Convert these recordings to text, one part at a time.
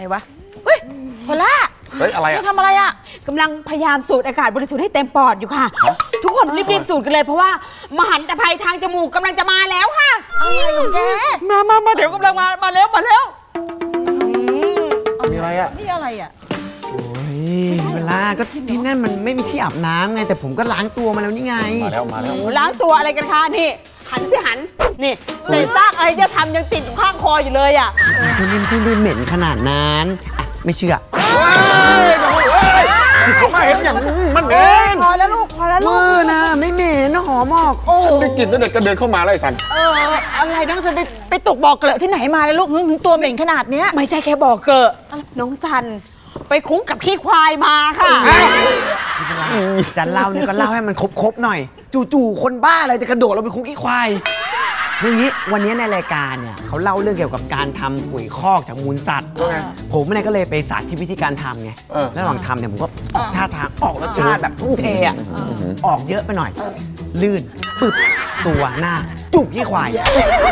วะเฮ้ยโพล่าเฮ้ยอะไรอะทำอะไรอะกำลังพยายามสูดอากาศบริสุทธิ์ให้เต็มปอดอยู่ค่ะทุกคนรีบๆสูดกันเลยเพราะว่ามหันตภัยทางจมูกกำลังจะมาแล้วค่ะอะไรของแกมาเดี๋ยวกำลังมาแล้วมีอะไรอะนี่อะไรอะโอ้ยเวลาก็ที่นั่นมันไม่มีที่อาบน้ำไงแต่ผมก็ล้างตัวมาแล้วนี่ไงมาแล้วล้างตัวอะไรกันคะนี่หันนี่เศษซากอะไรที่ทำยังติดอยู่ข้างคออยู่เลยอ่ะคุณเล่นเพื่อนเหม็นขนาดนั้นไม่เชื่อสิผมมาเห็นอย่างมันเหม็นพอแล้วลูกนะไม่เหม็นหอมออกฉันได้กลิ่นตั้งแต่กระเดินเข้ามาไล่สันอะไรน้องซันไปตกบ่อเกลอะที่ไหนมาเลยลูกถึงตัวเหม็นขนาดเนี้ยไม่ใช่แค่บ่อเกลอะน้องซันไปคุ้งกับขี้ควายมาค่ะจะเล่าเนี่ยก็เล่าให้มันครบหน่อยจู่ๆคนบ้าอะไรจะกระโดดเราไปคุกขี้ควายเรื่องนี้วันนี้ในรายการเนี่ยเขาเล่าเรื่องเกี่ยวกับการทำปุ๋ยคอกจากมูลสัตว์ผมเนี่ยก็เลยไปสาธิตวิธีการทำไงแล้วระหว่างทำเนี่ยผมก็ออกท่าทางออกรสชาติแบบทุ่งเทอ่ะออกเยอะไปหน่อยลื่นปึบตัวหน้าจุกขี้ควาย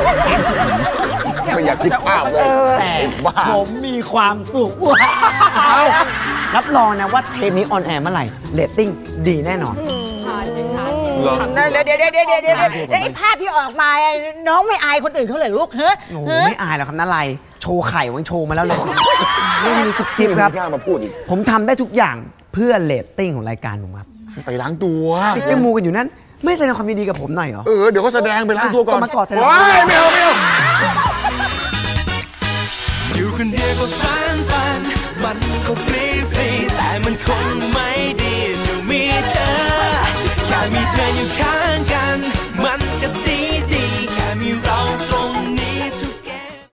ไม่อยากคิดภาพเลยแต่ผมมีความสุขรับรองนะว่าเทปนี้ออนแอร์เมื่อไหร่เรตติ้งดีแน่นอนทำได้เดี๋ยวไอ้ภาพที่ออกมาน้องไม่อายคนอื่นเขาเลยลูกเฮ้ยไม่อายหรอกครับนั่นไรโชว์ไข่วังโชว์มาแล้วเลยไม่มีทุกคลิปครับมาพูดอีกผมทำได้ทุกอย่างเพื่อเรตติ้งของรายการผมครับไปล้างตัวติดจมูกกันอยู่นั่นไม่แสดงความยินดีกับผมหน่อยเหรอเดี๋ยวก็แสดงไปล้างตัวก่อนมากอดแสดงไม่เอาอยู่คนเดียวก็ฝันมันก็ฟรีแต่มันคงไม่ดีจะมีเธอแค่มีเธออยู่ข้าง